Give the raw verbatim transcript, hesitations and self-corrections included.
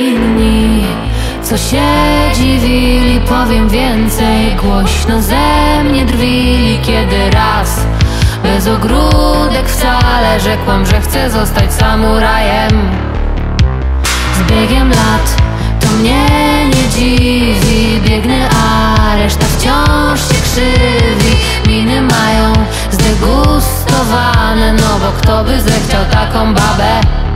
inni, co się dziwili, powiem więcej. Głośno ze mnie drwili, kiedy raz bez ogródek wcale rzekłam, że chcę zostać samurajem. Z biegiem lat to mnie nie dziwi, biegnę, a reszta wciąż się krzywi. Miny mają zdegustowane, no bo kto by zechciał taką babę?